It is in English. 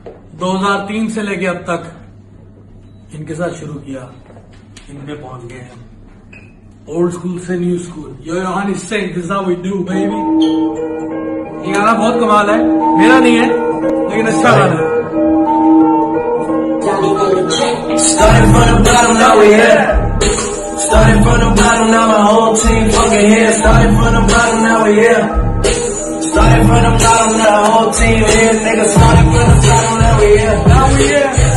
2003 से लेके अब तक इनके साथ शुरू किया, इनमें पहुंच गए हम। ओल्ड स्कूल से new school, yoyohoneysingh, this is how we do baby। ये गाना बहुत कमाल है, मेरा नहीं है लेकिन अच्छा गाना है। Started from the bottom, now we here. Started from the bottom, now my whole team fucking here. Started from the bottom, now we here. Started from the bottom, now the whole team here. Nigga, started from the bottom, now we here. Now we here.